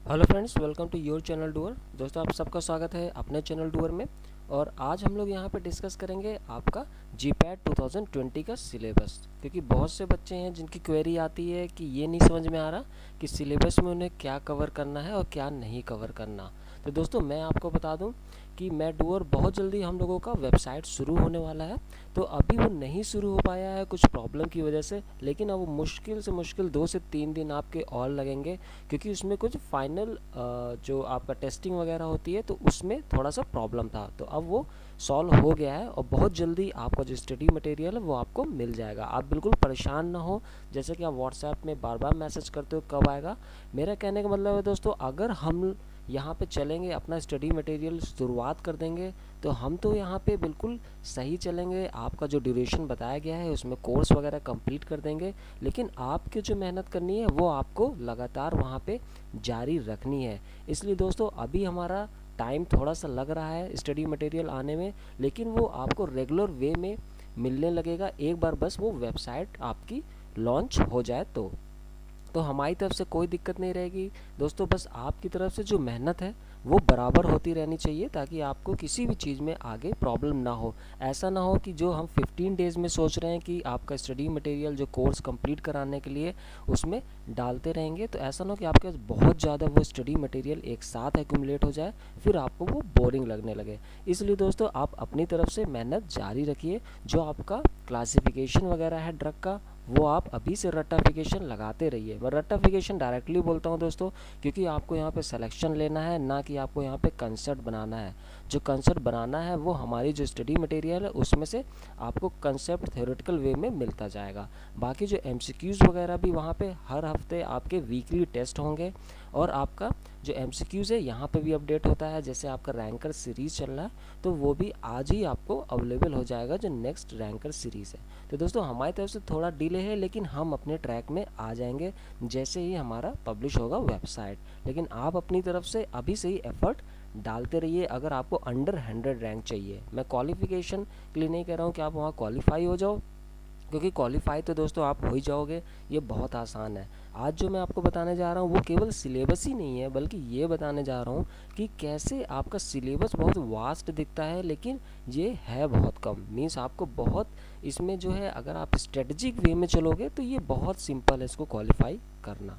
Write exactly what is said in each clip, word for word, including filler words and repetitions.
Hello friends, welcome to your channel डूअर। दोस्तों, आप सबका स्वागत है अपने चैनल डूअर में। और आज हम लोग यहाँ पे डिस्कस करेंगे आपका G PAT two thousand twenty का सिलेबस, क्योंकि बहुत से बच्चे हैं जिनकी क्वेरी आती है कि ये नहीं समझ में आ रहा कि सिलेबस में उन्हें क्या कवर करना है और क्या नहीं कवर करना। तो दोस्तों, मैं आपको बता दूं कि मैं डूअर बहुत जल्दी हम लोगों का वेबसाइट शुरू होने वाला है। तो अभी वो नहीं शुरू हो पाया है कुछ प्रॉब्लम की वजह से, लेकिन अब वो मुश्किल से मुश्किल दो से तीन दिन आपके और लगेंगे, क्योंकि उसमें कुछ फाइनल जो आपका टेस्टिंग वगैरह होती है तो उसमें थोड़ा सा प्रॉब्लम था। तो अब वो सॉल्व हो गया है और बहुत जल्दी आपका जो स्टडी मटेरियल है वो आपको मिल जाएगा। आप बिल्कुल परेशान ना हो, जैसे कि आप व्हाट्सएप में बार बार मैसेज करते हो कब आएगा। मेरा कहने का मतलब है दोस्तों, अगर हम यहाँ पे चलेंगे, अपना स्टडी मटेरियल शुरुआत कर देंगे, तो हम तो यहाँ पे बिल्कुल सही चलेंगे। आपका जो ड्यूरेशन बताया गया है उसमें कोर्स वगैरह कंप्लीट कर देंगे, लेकिन आपकी जो मेहनत करनी है वो आपको लगातार वहाँ पे जारी रखनी है। इसलिए दोस्तों, अभी हमारा टाइम थोड़ा सा लग रहा है स्टडी मटेरियल आने में, लेकिन वो आपको रेगुलर वे में मिलने लगेगा एक बार बस वो वेबसाइट आपकी लॉन्च हो जाए तो तो हमारी तरफ से कोई दिक्कत नहीं रहेगी दोस्तों। बस आपकी तरफ से जो मेहनत है वो बराबर होती रहनी चाहिए, ताकि आपको किसी भी चीज़ में आगे प्रॉब्लम ना हो। ऐसा ना हो कि जो हम फिफ्टीन डेज़ में सोच रहे हैं कि आपका स्टडी मटेरियल जो कोर्स कंप्लीट कराने के लिए उसमें डालते रहेंगे, तो ऐसा ना हो कि आपके पास बहुत ज़्यादा वो स्टडी मटेरियल एक साथ एक्यूमुलेट हो जाए, फिर आपको वो बोरिंग लगने लगे। इसलिए दोस्तों, आप अपनी तरफ से मेहनत जारी रखिए। जो आपका क्लासिफिकेशन वगैरह है ड्रग का, वो आप अभी से रट्टाफिकेशन लगाते रहिए। मैं रट्टाफिकेशन डायरेक्टली बोलता हूँ दोस्तों, क्योंकि आपको यहाँ पे सिलेक्शन लेना है, ना कि आपको यहाँ पे कंसेप्ट बनाना है। जो कंसेप्ट बनाना है वो हमारी जो स्टडी मटेरियल है उसमें से आपको कंसेप्ट थ्योरेटिकल वे में मिलता जाएगा। बाकी जो एमसीक्यूज़ वगैरह भी वहाँ पे हर हफ्ते आपके वीकली टेस्ट होंगे, और आपका जो एमसीक्यूज़ है यहाँ पे भी अपडेट होता है। जैसे आपका रैंकर सीरीज़ चल रहा है, तो वो भी आज ही आपको अवेलेबल हो जाएगा, जो नेक्स्ट रैंकर सीरीज़ है। तो दोस्तों, हमारी तरफ से थोड़ा डिले है, लेकिन हम अपने ट्रैक में आ जाएंगे जैसे ही हमारा पब्लिश होगा वेबसाइट। लेकिन आप अपनी तरफ से अभी से ही एफर्ट डालते रहिए। अगर आपको अंडर हंड्रेड रैंक चाहिए, मैं क्वालिफिकेशन के लिए नहीं कह रहा हूँ कि आप वहाँ क्वालिफाई हो जाओ, क्योंकि क्वालिफाई तो दोस्तों आप हो ही जाओगे, ये बहुत आसान है। आज जो मैं आपको बताने जा रहा हूँ वो केवल सिलेबस ही नहीं है, बल्कि ये बताने जा रहा हूँ कि कैसे आपका सिलेबस बहुत वास्ट दिखता है, लेकिन ये है बहुत कम। मीन्स आपको बहुत इसमें जो है, अगर आप स्ट्रेटजिक वे में चलोगे तो ये बहुत सिंपल है इसको क्वालिफाई करना।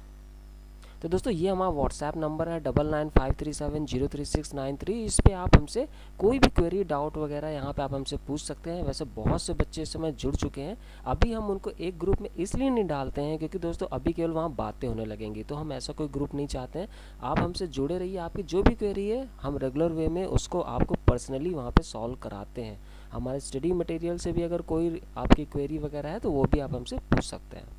तो दोस्तों, ये हमारा व्हाट्सएप नंबर है double nine five three seven zero three six nine three. इस पर आप हमसे कोई भी क्वेरी डाउट वगैरह यहाँ पे आप हमसे पूछ सकते हैं। वैसे बहुत से बच्चे इस समय जुड़ चुके हैं। अभी हम उनको एक ग्रुप में इसलिए नहीं डालते हैं क्योंकि दोस्तों अभी केवल वहाँ बातें होने लगेंगी, तो हम ऐसा कोई ग्रुप नहीं चाहते हैं। आप हमसे जुड़े रहिए, आपकी जो भी क्वेरी है हम रेगुलर वे में उसको आपको पर्सनली वहाँ पर सॉल्व कराते हैं। हमारे स्टडी मटेरियल से भी अगर कोई आपकी क्वेरी वगैरह है तो वो भी आप हमसे पूछ सकते हैं।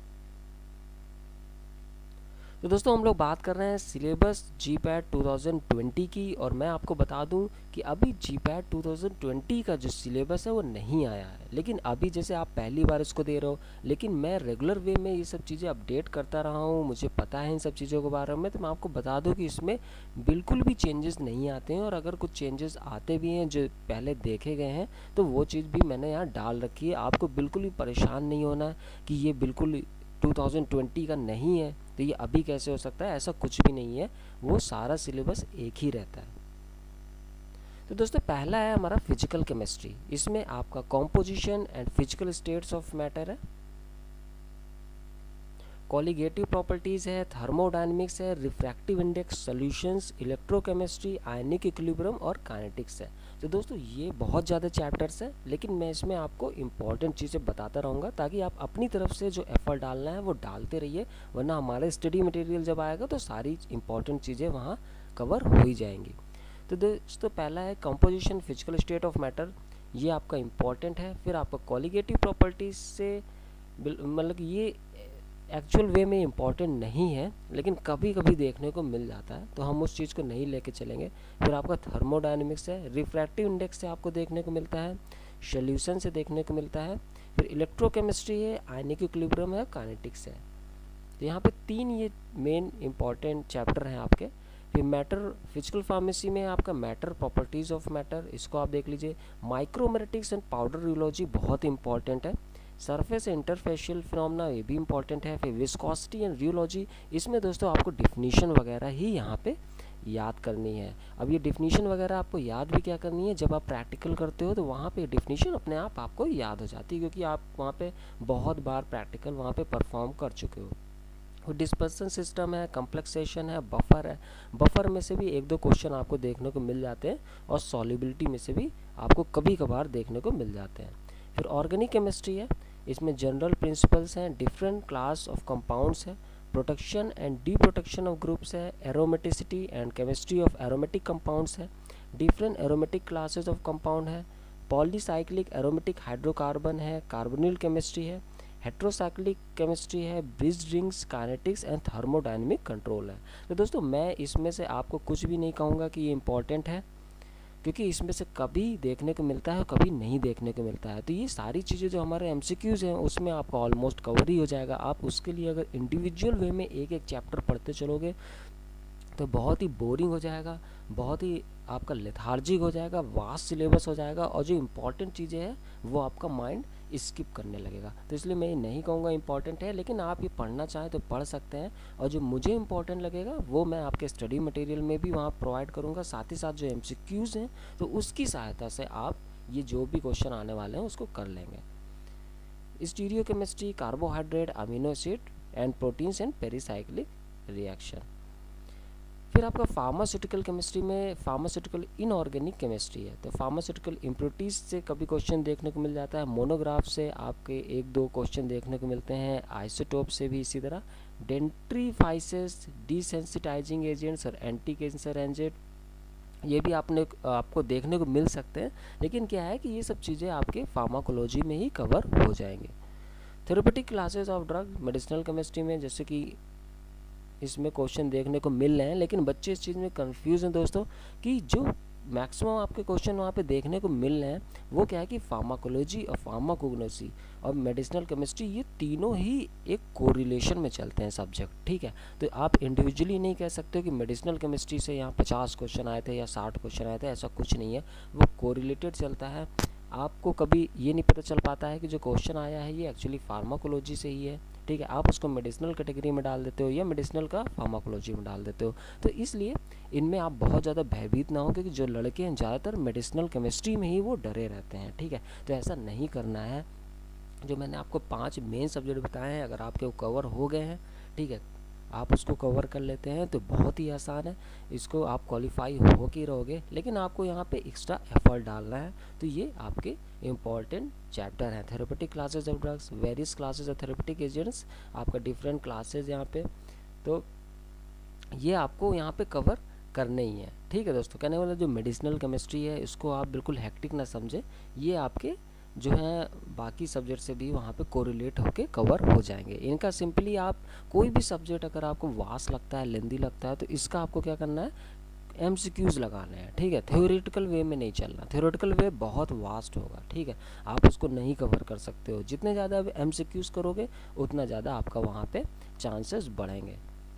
तो दोस्तों, हम लोग बात कर रहे हैं syllabus G PAT two thousand twenty की, और मैं आपको बता दूं कि अभी G PAT two thousand twenty का जो सिलेबस है वो नहीं आया है। लेकिन अभी जैसे आप पहली बार इसको दे रहे हो, लेकिन मैं रेगुलर वे में ये सब चीज़ें अपडेट करता रहा हूँ, मुझे पता है इन सब चीज़ों के बारे में। तो मैं आपको बता दूँ कि इसमें बिल्कुल भी चेंजेस नहीं आते हैं, और अगर कुछ चेंजेस आते भी हैं जो पहले देखे गए हैं तो वो चीज़ भी मैंने यहाँ डाल रखी है। आपको बिल्कुल भी परेशान नहीं होना है कि ये बिल्कुल टू थाउजेंड ट्वेंटी का नहीं है तो ये अभी कैसे हो सकता है, ऐसा कुछ भी नहीं है। वो सारा सिलेबस एक ही रहता है। तो दोस्तों, पहला है हमारा फिजिकल केमिस्ट्री। इसमें आपका composition and physical states of matter है, कॉलिगेटिव प्रॉपर्टीज़ है, थर्मोडायनेमिक्स है, refractive index, solutions, electrochemistry, ionic equilibrium और काइनेटिक्स है। तो दोस्तों, ये बहुत ज़्यादा चैप्टर्स हैं, लेकिन मैं इसमें आपको इंपॉर्टेंट चीज़ें बताता रहूँगा, ताकि आप अपनी तरफ से जो एफर्ट डालना है वो डालते रहिए। वरना हमारे स्टडी मटेरियल जब आएगा तो सारी इंपॉर्टेंट चीज़ें वहाँ कवर हो ही जाएंगी। तो दोस्तों, पहला है composition physical state of matter, ये आपका इम्पॉर्टेंट है। फिर आपका कॉलिगेटिव प्रॉपर्टीज़ से मतलब ये एक्चुअल वे में इम्पॉर्टेंट नहीं है, लेकिन कभी कभी देखने को मिल जाता है, तो हम उस चीज़ को नहीं लेके चलेंगे। फिर आपका थर्मोडायनेमिक्स है, रिफ्रैक्टिव इंडेक्स से आपको देखने को मिलता है, सॉल्यूशन से देखने को मिलता है। फिर इलेक्ट्रोकेमिस्ट्री है, आयनिक इक्विलिब्रियम है, काइनेटिक्स है। तो यहाँ पे तीन ये मेन इंपॉर्टेंट चैप्टर हैं आपके। फिर मैटर फिजिकल फार्मेसी में आपका मैटर प्रॉपर्टीज़ ऑफ मैटर, इसको आप देख लीजिए। माइक्रोमेटिक्स एंड पाउडर रियोलॉजी बहुत इंपॉर्टेंट है। सरफेस इंटरफेशियल फिनोमेना ये भी इंपॉर्टेंट है। फिर विस्कोसिटी एंड रियोलॉजी, इसमें दोस्तों आपको डिफिनीशन वगैरह ही यहाँ पे याद करनी है। अब ये डिफिनीशन वगैरह आपको याद भी क्या करनी है, जब आप प्रैक्टिकल करते हो तो वहाँ पे डिफिनीशन अपने आप आपको याद हो जाती है, क्योंकि आप वहाँ पे बहुत बार प्रैक्टिकल वहाँ पे परफॉर्म कर चुके हो। डिस्पर्सन सिस्टम है, कंप्लेक्सेशन है, बफर है। बफर में से भी एक दो क्वेश्चन आपको देखने को मिल जाते हैं और सॉल्युबिलिटी में से भी आपको कभी कभार देखने को मिल जाते हैं। फिर ऑर्गेनिक केमिस्ट्री है, इसमें जनरल प्रिंसिपल्स हैं, डिफरेंट क्लास ऑफ कंपाउंड्स है, protection and deprotection of groups है, aromaticity and chemistry of aromatic compounds है, different aromatic classes of compound है, पॉलीसाइक्लिक एरोमेटिक हाइड्रोकार्बन है, कार्बोनिल केमिस्ट्री है, हेट्रोसाइक्लिक केमिस्ट्री है, bridge rings, kinetics and thermodynamic control है। तो दोस्तों मैं इसमें से आपको कुछ भी नहीं कहूँगा कि ये इंपॉर्टेंट है, क्योंकि इसमें से कभी देखने को मिलता है और कभी नहीं देखने को मिलता है। तो ये सारी चीज़ें जो हमारे एमसीक्यूज़ हैं उसमें आपका ऑलमोस्ट कवर ही हो जाएगा। आप उसके लिए अगर इंडिविजुअल वे में एक एक चैप्टर पढ़ते चलोगे तो बहुत ही बोरिंग हो जाएगा, बहुत ही आपका लेथार्जिक हो जाएगा, वास्ट सिलेबस हो जाएगा, और जो इम्पॉर्टेंट चीज़ें हैं वो आपका माइंड स्किप करने लगेगा। तो इसलिए मैं ये नहीं कहूँगा इम्पॉर्टेंट है, लेकिन आप ये पढ़ना चाहें तो पढ़ सकते हैं, और जो मुझे इम्पॉर्टेंट लगेगा वो मैं आपके स्टडी मटेरियल में भी वहाँ प्रोवाइड करूँगा। साथ ही साथ जो एमसीक्यूज़ हैं तो उसकी सहायता से आप ये जो भी क्वेश्चन आने वाले हैं उसको कर लेंगे। Stereochemistry, carbohydrate, amino acid and proteins and pericyclic reaction. फिर आपका फार्मास्यूटिकल केमिस्ट्री में फार्मास्यूटिकल इनऑर्गेनिक केमिस्ट्री है, तो फार्मास्यूटिकल इम्प्योरिटीज से कभी क्वेश्चन देखने को मिल जाता है, मोनोग्राफ से आपके एक दो क्वेश्चन देखने को मिलते हैं, आइसोटोप से भी इसी तरह, डेंट्रीफाइसेस, डिसेंसिटाइजिंग एजेंट्स और एंटी कैंसर एजेंट ये भी आपने आपको देखने को मिल सकते हैं, लेकिन क्या है कि ये सब चीज़ें आपके फार्माकोलॉजी में ही कवर हो जाएंगे। Therapeutic classes of drug medicinal chemistry में जैसे कि इसमें क्वेश्चन देखने को मिल रहे हैं, लेकिन बच्चे इस चीज़ में कंफ्यूज हैं दोस्तों कि जो मैक्सिमम आपके क्वेश्चन वहाँ पे देखने को मिल रहे हैं वो क्या है कि फार्माकोलॉजी और फार्माकोग्नोसी और मेडिसिनल केमिस्ट्री ये तीनों ही एक कोरिलेशन में चलते हैं सब्जेक्ट, ठीक है। तो आप इंडिविजुअली नहीं कह सकते हो कि मेडिसिनल केमिस्ट्री से यहाँ पचास क्वेश्चन आए थे या साठ क्वेश्चन आए थे, ऐसा कुछ नहीं है, वो कोरिलेटेड चलता है। आपको कभी ये नहीं पता चल पाता है कि जो क्वेश्चन आया है ये एक्चुअली फार्माकोलॉजी से ही है, ठीक है, आप उसको मेडिसिनल कैटेगरी में डाल देते हो या मेडिसिनल का फार्माकोलॉजी में डाल देते हो। तो इसलिए इनमें आप बहुत ज़्यादा भयभीत ना हो, क्योंकि जो लड़के हैं ज़्यादातर मेडिसिनल केमिस्ट्री में ही वो डरे रहते हैं, ठीक है। तो ऐसा नहीं करना है। जो मैंने आपको पांच मेन सब्जेक्ट बताए हैं, अगर आपके वो कवर हो गए हैं, ठीक है, आप उसको कवर कर लेते हैं तो बहुत ही आसान है, इसको आप क्वालिफाई हो के रहोगे। लेकिन आपको यहाँ पे एक्स्ट्रा एफर्ट डालना है। तो ये आपके इम्पॉर्टेंट चैप्टर हैं। Therapeutic classes of drugs, various classes of therapeutic agents, आपका डिफरेंट क्लासेस यहाँ पे, तो ये आपको यहाँ पे कवर करने ही है, ठीक है दोस्तों। कहने वाला जो मेडिसिनल केमिस्ट्री है इसको आप बिल्कुल हेक्टिक ना समझे, ये आपके जो है बाकी सब्जेक्ट से भी वहाँ पे कोरिलेट होके कवर हो जाएंगे। इनका सिंपली आप कोई भी सब्जेक्ट अगर आपको वास्ट लगता है, लेंदी लगता है, तो इसका आपको क्या करना है, एमसीक्यूज लगाने हैं, ठीक है। थ्योरेटिकल वे में नहीं चलना, थ्योरेटिकल वे बहुत वास्ट होगा, ठीक है, आप उसको नहीं कवर कर सकते हो। जितने ज़्यादा एमसीक्यूज करोगे उतना ज़्यादा आपका वहाँ पे चांसेस बढ़ेंगे।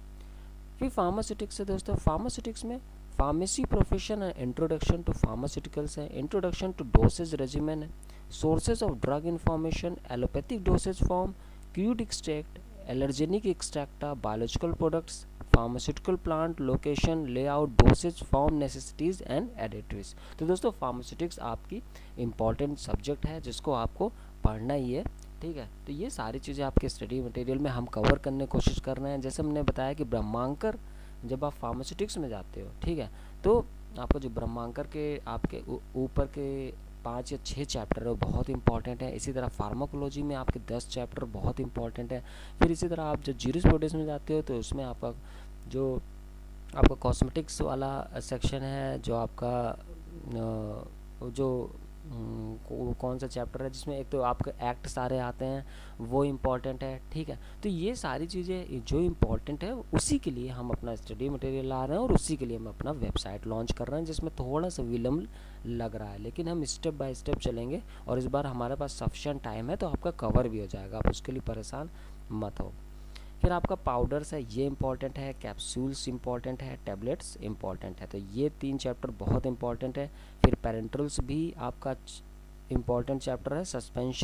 फिर फार्मास्यूटिक्स है दोस्तों, फार्मास्यूटिक्स में pharmacy profession and introduction to pharmaceuticals है, इंट्रोडक्शन टू डोसेज रेजिमेन है, sources of drug information, allopathic dosage form, crude extract, allergenic extracts, biological products, pharmaceutical plant, location, layout, dosage form, necessities and additives. तो दोस्तों pharmaceutics आपकी important subject है जिसको आपको पढ़ना ही है, ठीक है। तो ये सारी चीज़ें आपके स्टडी मटेरियल में हम कवर करने की कोशिश कर रहे हैं। जैसे हमने बताया कि ब्रह्मांकर जब आप फार्मास्यूटिक्स में जाते हो, ठीक है, तो आपको जो ब्रह्मांकर के आपके ऊपर के पाँच या छः चैप्टर है वो बहुत इंपॉर्टेंट है। इसी तरह फार्माकोलॉजी में आपके दस चैप्टर बहुत इंपॉर्टेंट है। फिर इसी तरह आप जब ज्यूरिस्प्रूडेंस में जाते हो तो उसमें आपका जो आपका कॉस्मेटिक्स वाला सेक्शन है, जो आपका जो कौन सा चैप्टर है जिसमें एक तो आपके एक्ट सारे आते हैं वो इम्पॉर्टेंट है, ठीक है। तो ये सारी चीज़ें जो इम्पॉर्टेंट है उसी के लिए हम अपना स्टडी मटेरियल ला रहे हैं और उसी के लिए हम अपना वेबसाइट लॉन्च कर रहे हैं, जिसमें थोड़ा सा विलम्ब लग रहा है, लेकिन हम स्टेप बाय स्टेप चलेंगे और इस बार हमारे पास सफिशिएंट टाइम है तो आपका कवर भी हो जाएगा, आप उसके लिए परेशान मत हो। फिर आपका पाउडर्स है, ये इंपॉर्टेंट है, कैप्सूल्स इंपॉर्टेंट है, टैबलेट्स इंपॉर्टेंट है, तो ये तीन चैप्टर बहुत इंपॉर्टेंट है। फिर पेरेंट्रल्स भी आपका इंपॉर्टेंट चैप्टर है, suspension,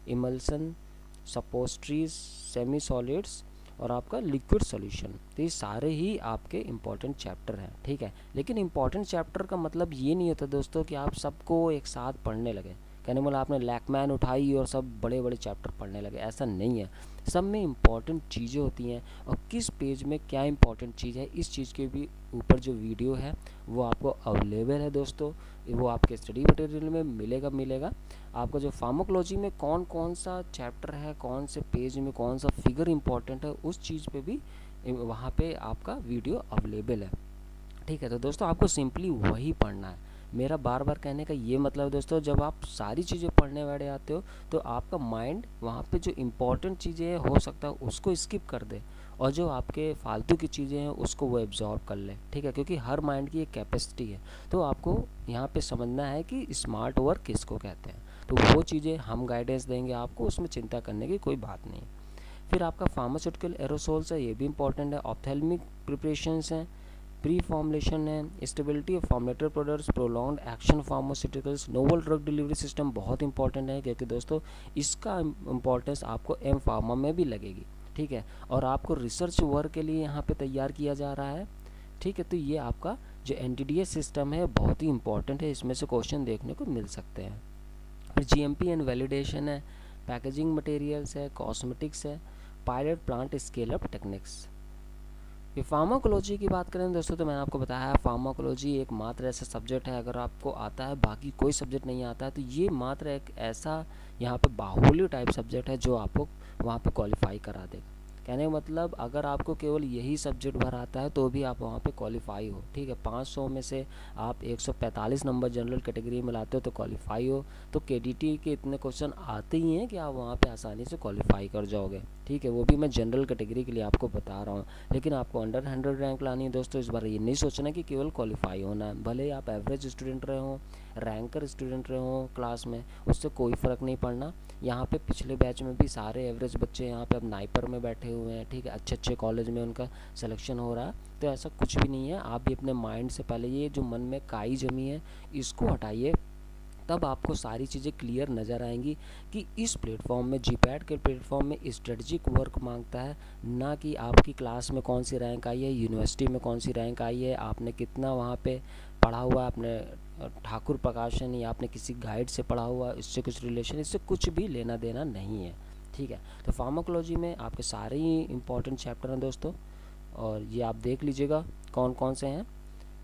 emulsion, suppositories, semi solids और आपका लिक्विड सॉल्यूशन। तो ये सारे ही आपके इम्पॉर्टेंट चैप्टर हैं, ठीक है। लेकिन इम्पॉर्टेंट चैप्टर का मतलब ये नहीं होता दोस्तों कि आप सबको एक साथ पढ़ने लगे। कहने वाला आपने लैकमैन उठाई और सब बड़े बड़े चैप्टर पढ़ने लगे, ऐसा नहीं है। सब में इम्पॉर्टेंट चीज़ें होती हैं और किस पेज में क्या इम्पॉर्टेंट चीज़ है, इस चीज़ के भी ऊपर जो वीडियो है वो आपको अवेलेबल है दोस्तों। वो आपके स्टडी मटेरियल में मिलेगा मिलेगा आपको जो फार्माकोलॉजी में कौन कौन सा चैप्टर है, कौन से पेज में कौन सा फिगर इम्पॉर्टेंट है, उस चीज़ पे भी वहाँ पे आपका वीडियो अवेलेबल है, ठीक है। तो दोस्तों आपको सिंपली वही पढ़ना है। मेरा बार बार कहने का ये मतलब है दोस्तों, जब आप सारी चीज़ें पढ़ने बैठे आते हो तो आपका माइंड वहाँ पे जो इम्पोर्टेंट चीज़ें हो सकता है उसको स्किप कर दे और जो आपके फालतू की चीज़ें हैं उसको वो एब्जॉर्ब कर ले, ठीक है। क्योंकि हर माइंड की एक कैपेसिटी है, तो आपको यहाँ पे समझना है कि स्मार्ट वर्क किसको कहते हैं। तो वो चीज़ें हम गाइडेंस देंगे आपको, उसमें चिंता करने की कोई बात नहीं। फिर आपका फार्मास्यूटिकल एरोसोल्स है, ये भी इंपॉर्टेंट है। ऑप्थेल्मिक प्रिपरेशंस हैं, प्री फॉर्मुलेशन है, stability of formulated products, prolonged action pharmaceuticals, novel drug delivery system बहुत इंपॉर्टेंट है क्योंकि दोस्तों इसका इम्पोर्टेंस आपको एम फार्मा में भी लगेगी, ठीक है। और आपको रिसर्च वर्क के लिए यहाँ पे तैयार किया जा रहा है, ठीक है। तो ये आपका जो N T D S system है बहुत ही इंपॉर्टेंट है, इसमें से क्वेश्चन देखने को मिल सकते हैं। फिर G M P and validation है, पैकेजिंग मटेरियल्स है, कॉस्मेटिक्स है, pilot plant scale up techniques. ये फार्माकोलॉजी की बात करें दोस्तों तो मैंने आपको बताया फार्माकोलॉजी एक मात्र ऐसा सब्जेक्ट है, अगर आपको आता है बाकी कोई सब्जेक्ट नहीं आता है तो ये मात्र एक ऐसा यहाँ पे बाहुल्य टाइप सब्जेक्ट है जो आपको वहाँ पे क्वालिफाई करा देगा। कहने का मतलब अगर आपको केवल यही सब्जेक्ट भर आता है तो भी आप वहाँ पे क्वालिफाई हो, ठीक है। पाँच सौ में से आप एक सौ पैंतालीस नंबर जनरल कैटेगरी में लाते हो तो क्वालिफाई हो, तो केडीटी के इतने क्वेश्चन आते ही हैं कि आप वहाँ पे आसानी से क्वालिफाई कर जाओगे, ठीक है। वो भी मैं जनरल कैटेगरी के लिए आपको बता रहा हूँ। लेकिन आपको अंडर हंड्रेड रैंक लानी है दोस्तों, इस बार ये नहीं सोचना कि केवल क्वालिफाई होना है। भले ही आप एवरेज स्टूडेंट रहे हो, रैंकर स्टूडेंट रहे हो क्लास में, उससे कोई फ़र्क नहीं पड़ना। यहाँ पे पिछले बैच में भी सारे एवरेज बच्चे यहाँ पे अब नाइपर में बैठे हुए हैं, ठीक है। अच्छे अच्छे कॉलेज में उनका सिलेक्शन हो रहा है, तो ऐसा कुछ भी नहीं है। आप भी अपने माइंड से पहले ये जो मन में काई जमी है इसको हटाइए, तब आपको सारी चीज़ें क्लियर नज़र आएंगी कि इस प्लेटफॉर्म में जीपैट के प्लेटफॉर्म में स्ट्रेटजिक वर्क मांगता है, ना कि आपकी क्लास में कौन सी रैंक आई है, यूनिवर्सिटी में कौन सी रैंक आई है, आपने कितना वहाँ पे पढ़ा हुआ, आपने ठाकुर प्रकाशन या आपने किसी गाइड से पढ़ा हुआ, इससे कुछ रिलेशन, इससे कुछ भी लेना देना नहीं है, ठीक है। तो फार्माकोलॉजी में आपके सारे ही इंपॉर्टेंट चैप्टर हैं दोस्तों, और ये आप देख लीजिएगा कौन कौन से हैं।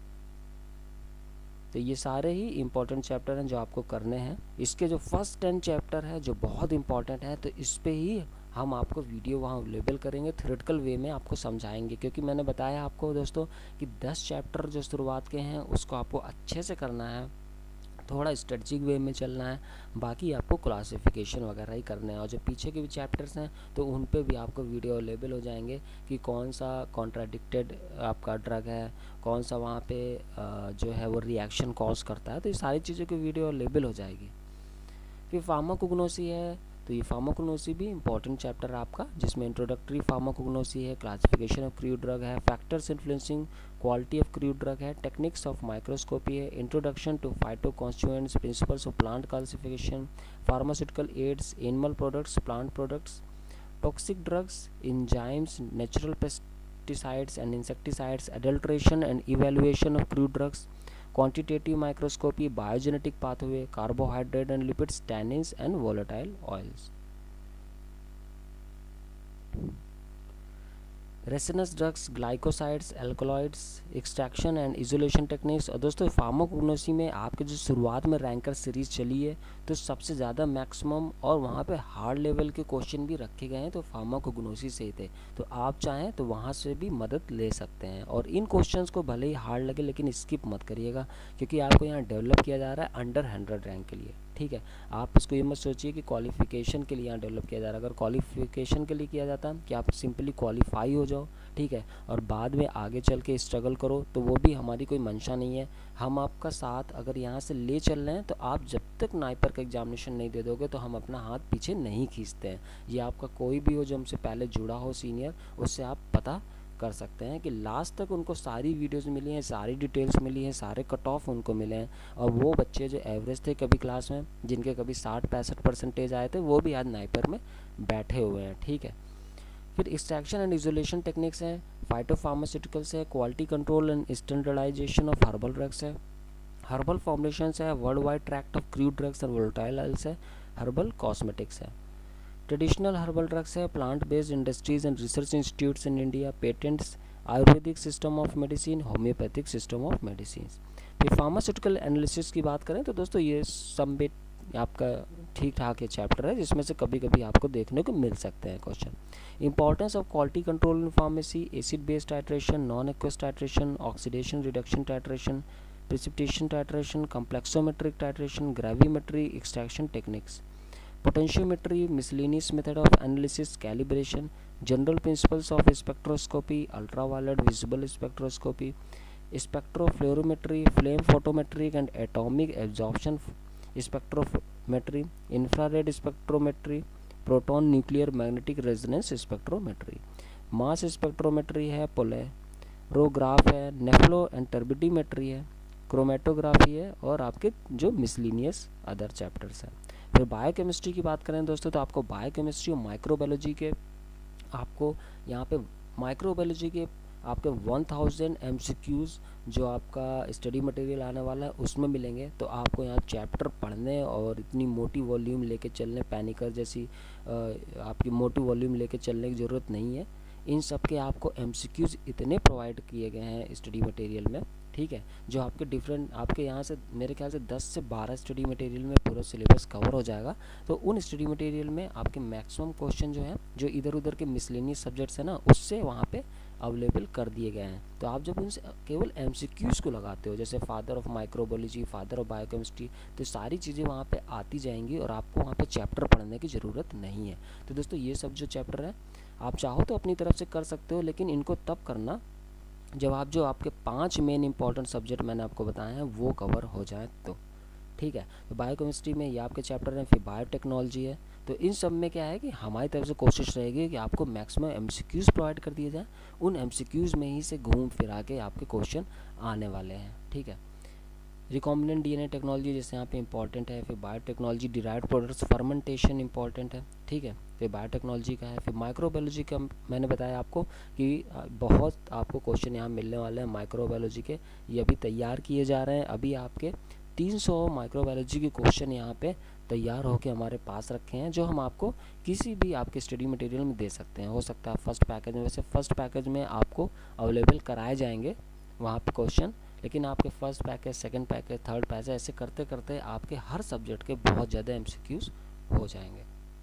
तो ये सारे ही इम्पोर्टेंट चैप्टर हैं जो आपको करने हैं। इसके जो फर्स्ट टेन चैप्टर है जो बहुत इंपॉर्टेंट है, तो इस पे ही हम आपको वीडियो वहाँ अवेलेबल करेंगे, थ्योरेटिकल वे में आपको समझाएंगे। क्योंकि मैंने बताया आपको दोस्तों कि दस चैप्टर जो शुरुआत के हैं उसको आपको अच्छे से करना है, थोड़ा स्ट्रेटजिक वे में चलना है, बाकी आपको क्लासिफिकेशन वगैरह ही करना है। और जो पीछे के भी चैप्टर्स हैं तो उन पे भी आपको वीडियो अवेलेबल हो जाएंगे कि कौन सा कॉन्ट्राडिक्टेड आपका ड्रग है, कौन सा वहाँ पे जो है वो रिएक्शन कॉज करता है, तो ये सारी चीज़ों की वीडियो अवेलेबल हो जाएगी। फिर फार्माकोग्नोसी है, तो ये फार्माकोग्नोसी भी इंपॉर्टेंट चैप्टर है आपका, जिसमें इंट्रोडक्टरी फार्माकोग्नोसी है, क्लासिफिकेशन ऑफ क्रूड ड्रग है, factors influencing quality of crude drug है, टेक्निक्स ऑफ माइक्रोस्कोपी है, introduction to phytoconstituents, principles of plant classification, pharmaceutical aids, animal products, plant products, toxic drugs, enzymes, natural pesticides and insecticides, adulteration and evaluation of crude drugs, quantitative microscopy, biogenetic pathway, carbohydrate and lipids, tannins and volatile oils. Resinous drugs, glycosides, alkaloids, extraction and isolation techniques. और दोस्तों pharmacognosy में आपके जो शुरुआत में ranker series चली है तो सबसे ज़्यादा मैक्सिमम और वहाँ पे हार्ड लेवल के क्वेश्चन भी रखे गए हैं तो फार्माकोग्नोसी से ही थे, तो आप चाहें तो वहाँ से भी मदद ले सकते हैं। और इन क्वेश्चंस को भले ही हार्ड लगे लेकिन स्किप मत करिएगा, क्योंकि आपको यहाँ डेवलप किया जा रहा है अंडर हंड्रेड रैंक के लिए, ठीक है। आप इसको ये मत सोचिए कि क्वालिफिकेशन के लिए यहाँ डेवलप किया जा रहा है। अगर क्वालिफिकेशन के लिए किया जाता कि आप सिंपली क्वालिफाई हो जाओ, ठीक है, और बाद में आगे चल के स्ट्रगल करो, तो वो भी हमारी कोई मंशा नहीं है। हम आपका साथ अगर यहाँ से ले चल रहे हैं तो आप जब तक नाइपर का एग्जामिनेशन नहीं दे दोगे तो हम अपना हाथ पीछे नहीं खींचते हैं। ये आपका कोई भी हो जो हमसे पहले जुड़ा हो सीनियर, उससे आप पता कर सकते हैं कि लास्ट तक उनको सारी वीडियोस मिली हैं, सारी डिटेल्स मिली हैं, सारे कट ऑफ उनको मिले हैं। और वो बच्चे जो एवरेज थे कभी क्लास में, जिनके कभी साठ पैंसठ परसेंटेज आए थे, वो भी आज नाइपर में बैठे हुए हैं। ठीक है, फिर एक्सट्रैक्शन एंड इजोलेशन टेक्निक्स हैं, फाइटोफार्मास्यूटिकल्स है, quality control and standardisation of herbal drugs है, हर्बल फॉर्मुलेशंस है, world wide trade of crude drugs and volatile oils है, हर्बल कॉस्मेटिक्स है, ट्रेडिशनल हर्बल ड्रग्स है, plant based industries and research institutes in India, patents, ayurvedic system of medicine, homoeopathic system of medicine. फिर pharmaceutical analysis की बात करें तो दोस्तों ये सब आपका ठीक ठाक ये चैप्टर है, जिसमें से कभी कभी आपको देखने को मिल सकते हैं question. Importance of quality control in pharmacy, acid based titration, non aqueous titration, oxidation reduction titration, precipitation titration, complexometric titration, gravimetry, extraction techniques, potentiometry, miscellaneous method of analysis, calibration, general principles of spectroscopy, ultraviolet visible spectroscopy, spectrophlorometry, flame photometric and atomic absorption spectrometry, infrared spectrometry, proton nuclear magnetic resonance spectrometry, mass spectrometry है, पोलैरोग्राफ है, नेफ्लो and टर्बिडीमेट्री है, chromatography है, और आपके जो miscellaneous other chapters हैं। फिर biochemistry की बात करें दोस्तों तो आपको बायोकेमिस्ट्री और माइक्रोबायोलॉजी के आपको यहाँ पे माइक्रोबायोलॉजी के आपके one thousand M C Qs जो आपका स्टडी मटेरियल आने वाला है उसमें मिलेंगे। तो आपको यहाँ चैप्टर पढ़ने और इतनी मोटी वॉल्यूम लेके चलने, पैनिकर जैसी आ, आपकी मोटी वॉल्यूम लेके चलने की ज़रूरत नहीं है। इन सब के आपको एम सी क्यूज़ इतने प्रोवाइड किए गए हैं स्टडी मटेरियल में, ठीक है, जो आपके डिफरेंट आपके यहाँ से मेरे ख्याल से दस से बारह स्टडी मटेरियल में पूरा सिलेबस कवर हो जाएगा। तो उन स्टडी मटेरियल में आपके मैक्सिमम क्वेश्चन जो हैं जो इधर उधर के मिसलेनियस सब्जेक्ट्स हैं ना, उससे वहाँ पे अवेलेबल कर दिए गए हैं। तो आप जब उनसे केवल एमसीक्यूज़ को लगाते हो, जैसे father of microbiology, father of biochemistry, तो सारी चीज़ें वहाँ पे आती जाएंगी और आपको वहाँ पे चैप्टर पढ़ने की ज़रूरत नहीं है। तो दोस्तों ये सब जो चैप्टर है आप चाहो तो अपनी तरफ से कर सकते हो, लेकिन इनको तब करना जब आप जो आपके पांच मेन इंपॉर्टेंट सब्जेक्ट मैंने आपको बताए हैं वो कवर हो जाए तो, ठीक है। तो बायोकेमिस्ट्री में ये आपके चैप्टर हैं, फिर बायोटेक्नोलॉजी है। तो इन सब में क्या है कि हमारी तरफ से कोशिश रहेगी कि आपको मैक्सिमम एमसीक्यूज़ प्रोवाइड कर दिए जाए, उन एमसीक्यूज़ में ही से घूम फिरा के आपके क्वेश्चन आने वाले हैं, ठीक है। रिकॉम्बिनेंट डीएनए टेक्नोलॉजी जैसे यहाँ पे इंपॉर्टेंट है, फिर biotechnology, derived products, fermentation important है, ठीक है। फिर बायोटेक्नोलॉजी का है, फिर माइक्रोबायोलॉजी का मैंने बताया आपको कि बहुत आपको क्वेश्चन यहाँ मिलने वाले हैं माइक्रोबायोलॉजी के, ये अभी तैयार किए जा रहे हैं। अभी आपके तीन सौ माइक्रोबायोलॉजी के क्वेश्चन यहाँ पे तैयार होकर हमारे पास रखे हैं, जो हम आपको किसी भी आपके स्टडी मटेरियल में दे सकते हैं। हो सकता है फर्स्ट पैकेज में, वैसे फर्स्ट पैकेज में आपको अवेलेबल कराए जाएंगे वहाँ पे क्वेश्चन, लेकिन आपके first package, second package, third package ऐसे करते करते आपके हर सब्जेक्ट के बहुत ज़्यादा एमसीक्यूज़ हो जाएंगे।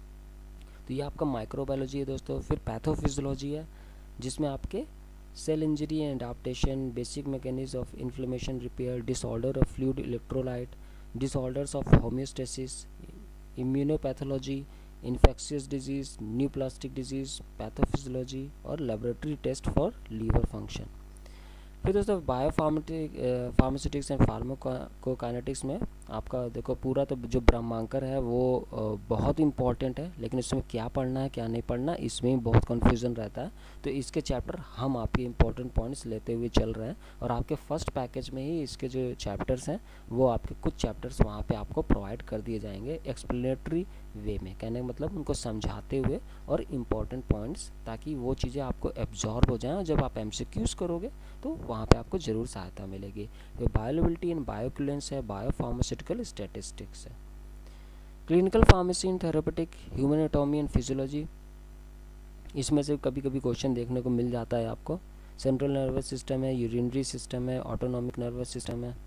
तो ये आपका माइक्रोबायोलॉजी है दोस्तों। फिर पैथोफिजियोलॉजी है, जिसमें आपके cell injury and adaptation, basic mechanism of inflammation repair, disorder of fluid electrolyte, disorders of homeostasis, immunopathology, infectious disease, neoplastic disease, pathophysiology और laboratory test for liver function. फिर दोस्तों बायोफार्मेटिक फार्मास्यूटिक्स एंड फार्माकोकाइनेटिक्स में आपका देखो पूरा तो जो ब्रह्मांकर है वो बहुत इंपॉर्टेंट है, लेकिन इसमें क्या पढ़ना है क्या नहीं पढ़ना इसमें बहुत कन्फ्यूज़न रहता है। तो इसके चैप्टर हम आपके इंपॉर्टेंट पॉइंट्स लेते हुए चल रहे हैं, और आपके फर्स्ट पैकेज में ही इसके जो चैप्टर्स हैं वो आपके कुछ चैप्टर्स वहाँ पे आपको प्रोवाइड कर दिए जाएंगे एक्सप्लेनेटरी वे में, कहने का मतलब उनको समझाते हुए और इम्पॉर्टेंट पॉइंट्स, ताकि वो चीज़ें आपको एब्जॉर्ब हो जाएं और जब आप एमसीक्यूज़ करोगे तो वहाँ पे आपको ज़रूर सहायता मिलेगी। तो बायोलैबिलिटी एंड बायोक्यूलेंस है, बायोफार्मास्यूटिकल स्टैटिस्टिक्स है, clinical pharmacy and therapeutic, human anatomy and physiology, इसमें से कभी कभी क्वेश्चन देखने को मिल जाता है आपको। सेंट्रल नर्वस सिस्टम है, यूरिनरी सिस्टम है, ऑटोनॉमिक नर्वस सिस्टम है,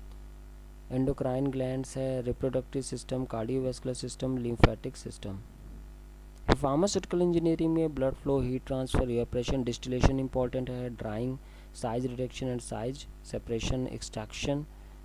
एंडोक्राइन ग्लैंड्स है, reproductive system, cardiovascular system, lymphatic system. Pharmaceutical engineering में blood flow, heat transfer, evaporation, distillation important है, drying, size reduction and size separation, extraction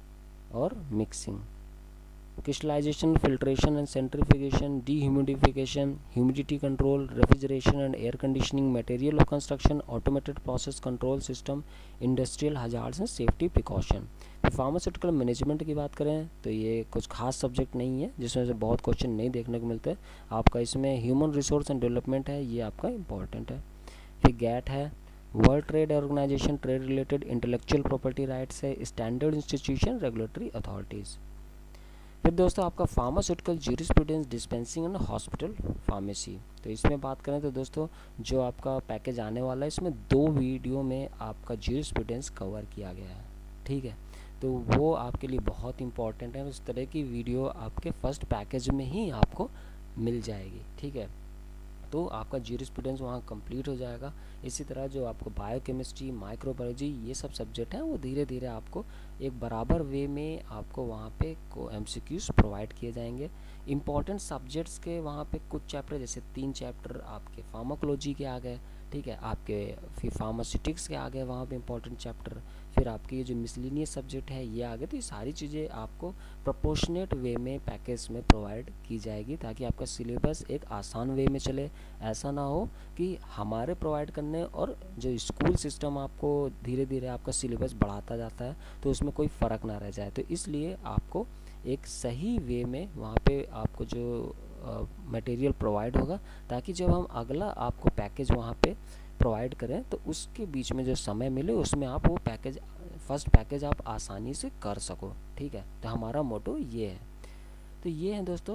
और mixing, crystallisation, filtration and centrifugation, dehumidification, humidity control, refrigeration and air conditioning, material of construction, automated process control system, industrial hazards and safety precaution. Pharmaceutical management की बात करें तो ये कुछ खास subject नहीं है जिसमें से बहुत क्वेश्चन नहीं देखने को मिलते। आपका इसमें ह्यूमन रिसोर्स एंड डेवलपमेंट है, ये आपका इंपॉर्टेंट है। फिर गैट है, world trade organisation, trade related, intellectual property rights है, स्टैंडर्ड इंस्टीट्यूशन, रेगुलेटरी अथॉरिटीज़। फिर दोस्तों आपका pharmaceutical jurisprudence, dispensing and hospital pharmacy. तो इसमें बात करें तो दोस्तों जो आपका पैकेज आने वाला है इसमें दो वीडियो में आपका ज्यूरिस्प्रूडेंस कवर किया गया है, ठीक है। तो वो आपके लिए बहुत इंपॉर्टेंट है, उस तरह की वीडियो आपके फर्स्ट पैकेज में ही आपको मिल जाएगी, ठीक है। तो आपका ज्यूरिस्प्रूडेंस वहाँ कंप्लीट हो जाएगा। इसी तरह जो आपको बायोकेमिस्ट्री, माइक्रोबायोलॉजी ये सब सब्जेक्ट हैं वो धीरे धीरे आपको एक बराबर वे में आपको वहाँ पे को एमसीक्यूज प्रोवाइड किए जाएंगे। इंपॉर्टेंट सब्जेक्ट्स के वहाँ पे कुछ चैप्टर, जैसे तीन चैप्टर आपके फार्माकोलॉजी के आ गए, ठीक है, आपके फिर फार्मास्यूटिक्स के आ गए वहाँ पे इंपॉर्टेंट चैप्टर, फिर आपके ये जो मिसलिनियस सब्जेक्ट है ये आ गए। तो ये सारी चीज़ें आपको प्रोपोर्शनेट वे में पैकेज में प्रोवाइड की जाएगी ताकि आपका सिलेबस एक आसान वे में चले। ऐसा ना हो कि हमारे प्रोवाइड करने और जो स्कूल सिस्टम आपको धीरे धीरे आपका सिलेबस बढ़ाता जाता है तो उसमें कोई फ़र्क ना रह जाए। तो इसलिए आपको एक सही वे में वहाँ पे आपको जो मटेरियल प्रोवाइड होगा ताकि जब हम अगला आपको पैकेज वहाँ पे प्रोवाइड करें तो उसके बीच में जो समय मिले उसमें आप वो पैकेज फर्स्ट पैकेज आप आसानी से कर सको, ठीक है। तो हमारा मोटो ये है। तो ये हैं दोस्तों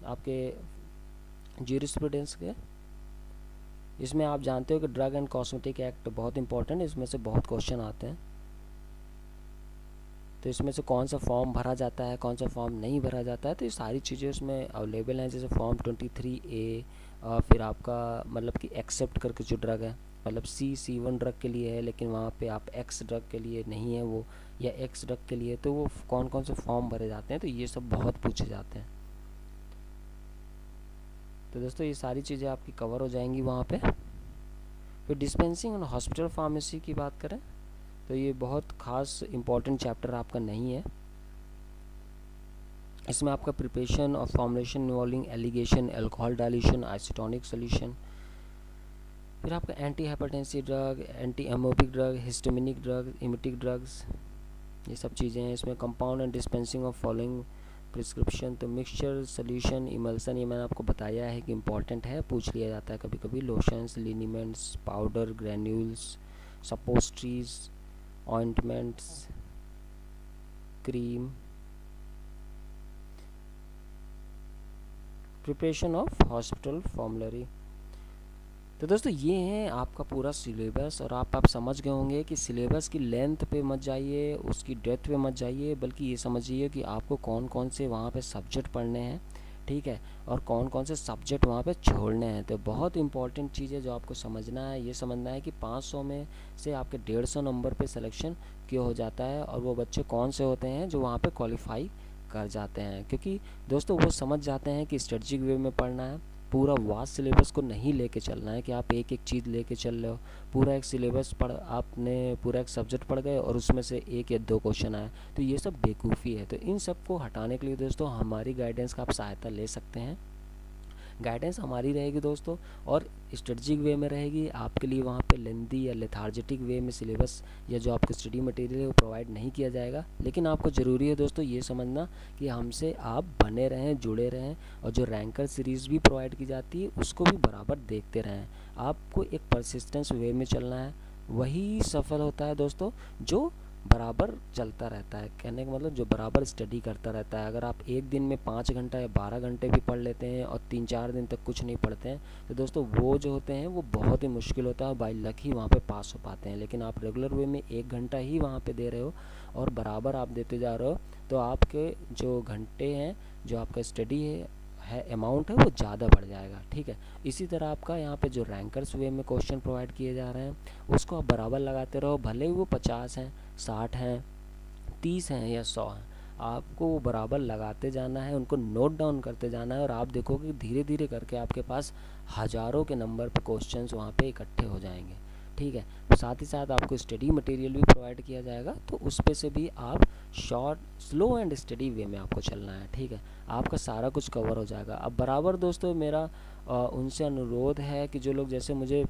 आपके ज्यूरिस्प्रूडेंस के। इसमें आप जानते हो कि ड्रग एंड कॉस्मेटिक एक्ट बहुत इंपॉर्टेंट है, इसमें से बहुत क्वेश्चन आते हैं। तो इसमें से कौन सा फॉर्म भरा जाता है, कौन सा फॉर्म नहीं भरा जाता है, तो ये सारी चीज़ें उसमें अवेलेबल हैं। जैसे फॉर्म ट्वेंटी थ्री ए, फिर आपका मतलब कि एक्सेप्ट करके जो ड्रग है, मतलब सी सी वन ड्रग के लिए है लेकिन वहाँ पे आप एक्स ड्रग के लिए नहीं है वो, या एक्स ड्रग के लिए, तो वो कौन कौन से फॉर्म भरे जाते हैं, तो ये सब बहुत पूछे जाते हैं। तो दोस्तों ये सारी चीज़ें आपकी कवर हो जाएंगी वहाँ पे। फिर डिस्पेंसिंग और हॉस्पिटल फार्मेसी की बात करें तो ये बहुत खास इम्पोर्टेंट चैप्टर आपका नहीं है। इसमें आपका प्रिपरेशन और formulation involving alligation, alcohol dilution, isotonic solution, फिर आपका anti hypertensive drug, anti amoebic drug, histaminic drug, emetic drugs, ये सब चीज़ें हैं। इसमें compound and dispensing of following prescription, तो मिक्सचर, सोल्यूशन, इमल्सन, ये मैंने आपको बताया है कि इंपॉर्टेंट है, पूछ लिया जाता है कभी कभी। Lotions, liniments, powder, granules, suppositories, ointments, cream, preparation of hospital formulary. तो दोस्तों ये है आपका पूरा सिलेबस, और आप आप समझ गए होंगे कि सिलेबस की लेंथ पे मत जाइए, उसकी डेप्थ पे मत जाइए, बल्कि ये समझिए कि आपको कौन कौन से वहाँ पे सब्जेक्ट पढ़ने हैं, ठीक है, और कौन कौन से सब्जेक्ट वहाँ पे छोड़ने हैं। तो बहुत इंपॉर्टेंट चीज़ है जो आपको समझना है, ये समझना है कि पाँच सौ में से आपके डेढ़ सौ नंबर पे सिलेक्शन क्यों हो जाता है, और वो बच्चे कौन से होते हैं जो वहाँ पे क्वालिफाई कर जाते हैं। क्योंकि दोस्तों वो समझ जाते हैं कि स्ट्रेटजिक वे में पढ़ना है, पूरा वास्ट सिलेबस को नहीं लेके चलना है कि आप एक एक चीज़ लेके चल रहे हो। पूरा एक सिलेबस पढ़ आपने पूरा एक सब्जेक्ट पढ़ गए और उसमें से एक या दो क्वेश्चन आए, तो ये सब बेवकूफ़ी है। तो इन सब को हटाने के लिए दोस्तों हमारी गाइडेंस का आप सहायता ले सकते हैं। गाइडेंस हमारी रहेगी दोस्तों, और स्ट्रेटजिक वे में रहेगी। आपके लिए वहाँ पे लेंदी या लेथार्जेटिक वे में सिलेबस या जो आपको स्टडी मटेरियल है वो प्रोवाइड नहीं किया जाएगा। लेकिन आपको ज़रूरी है दोस्तों ये समझना कि हमसे आप बने रहें, जुड़े रहें, और जो रैंकर सीरीज़ भी प्रोवाइड की जाती है उसको भी बराबर देखते रहें। आपको एक परसिस्टेंस वे में चलना है, वही सफल होता है दोस्तों जो बराबर चलता रहता है। कहने का मतलब जो बराबर स्टडी करता रहता है। अगर आप एक दिन में पाँच घंटा या बारह घंटे भी पढ़ लेते हैं और तीन चार दिन तक कुछ नहीं पढ़ते हैं, तो दोस्तों वो जो होते हैं वो बहुत ही मुश्किल होता है, बाई लक ही वहाँ पे पास हो पाते हैं। लेकिन आप रेगुलर वे में एक घंटा ही वहाँ पे दे रहे हो और बराबर आप देते जा रहे हो, तो आपके जो घंटे हैं, जो आपका स्टडी है है अमाउंट है वो ज़्यादा बढ़ जाएगा, ठीक है। इसी तरह आपका यहाँ पे जो रैंकर्स वे में क्वेश्चन प्रोवाइड किए जा रहे हैं उसको आप बराबर लगाते रहो, भले ही वो पचास हैं, साठ हैं, तीस हैं या सौ हैं, आपको वो बराबर लगाते जाना है, उनको नोट डाउन करते जाना है, और आप देखोगे धीरे धीरे करके आपके पास हज़ारों के नंबर पे क्वेश्चंस वहाँ पे इकट्ठे हो जाएंगे, ठीक है। साथ ही साथ आपको स्टडी मटेरियल भी प्रोवाइड किया जाएगा, तो उस पे से भी आप short slow and steady way में आपको चलना है, ठीक है। आपका सारा कुछ कवर हो जाएगा। अब बराबर दोस्तों मेरा आ, उनसे अनुरोध है कि जो लोग जैसे मुझे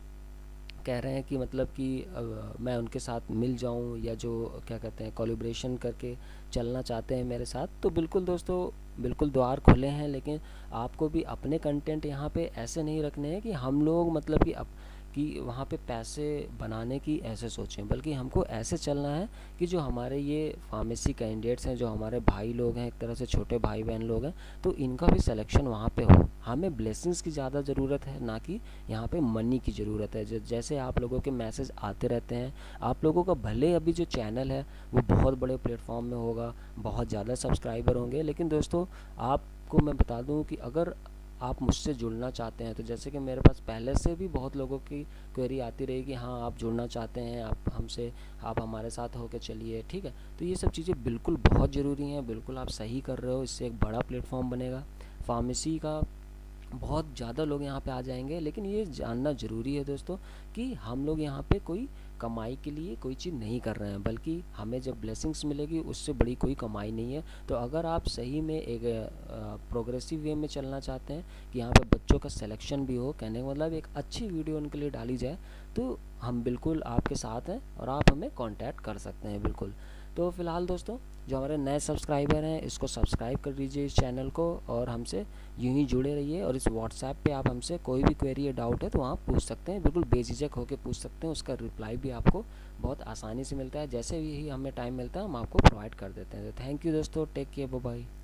कह रहे हैं कि मतलब कि आ, मैं उनके साथ मिल जाऊं, या जो क्या कहते हैं कोलैबोरेशन करके चलना चाहते हैं मेरे साथ, तो बिल्कुल दोस्तों बिल्कुल द्वार खुले हैं। लेकिन आपको भी अपने कंटेंट यहाँ पे ऐसे नहीं रखने हैं कि हम लोग मतलब कि अप, कि वहाँ पे पैसे बनाने की ऐसे सोचें, बल्कि हमको ऐसे चलना है कि जो हमारे ये फार्मेसी कैंडिडेट्स हैं, जो हमारे भाई लोग हैं, एक तरह से छोटे भाई बहन लोग हैं, तो इनका भी सिलेक्शन वहाँ पे हो। हमें ब्लेसिंग्स की ज़्यादा ज़रूरत है, ना कि यहाँ पे मनी की ज़रूरत है। जैसे आप लोगों के मैसेज आते रहते हैं, आप लोगों का भले अभी जो चैनल है वो बहुत बड़े प्लेटफॉर्म में होगा, बहुत ज़्यादा सब्सक्राइबर होंगे, लेकिन दोस्तों आपको मैं बता दूँ कि अगर आप मुझसे जुड़ना चाहते हैं, तो जैसे कि मेरे पास पहले से भी बहुत लोगों की क्वेरी आती रही कि हाँ आप जुड़ना चाहते हैं, आप हमसे आप हमारे साथ होकर चलिए, ठीक है। तो ये सब चीज़ें बिल्कुल बहुत ज़रूरी हैं, बिल्कुल आप सही कर रहे हो, इससे एक बड़ा प्लेटफॉर्म बनेगा फार्मेसी का, बहुत ज़्यादा लोग यहाँ पे आ जाएंगे। लेकिन ये जानना ज़रूरी है दोस्तों कि हम लोग यहाँ पे कोई कमाई के लिए कोई चीज़ नहीं कर रहे हैं, बल्कि हमें जब ब्लेसिंग्स मिलेगी उससे बड़ी कोई कमाई नहीं है। तो अगर आप सही में एक प्रोग्रेसिव वे में चलना चाहते हैं कि यहाँ पे बच्चों का सिलेक्शन भी हो, कहने का मतलब एक अच्छी वीडियो उनके लिए डाली जाए, तो हम बिल्कुल आपके साथ हैं और आप हमें कांटेक्ट कर सकते हैं बिल्कुल। तो फिलहाल दोस्तों जो हमारे नए सब्सक्राइबर हैं इसको सब्सक्राइब कर दीजिए इस चैनल को, और हमसे यूं ही जुड़े रहिए। और इस व्हाट्सएप पे आप हमसे कोई भी क्वेरी या डाउट है तो वहाँ पूछ सकते हैं, बिल्कुल बेझिझक होकर पूछ सकते हैं, उसका रिप्लाई भी आपको बहुत आसानी से मिलता है। जैसे ही हमें टाइम मिलता है हम आपको प्रोवाइड कर देते हैं। तो थैंक यू दोस्तों, टेक केयर, बाय बाय।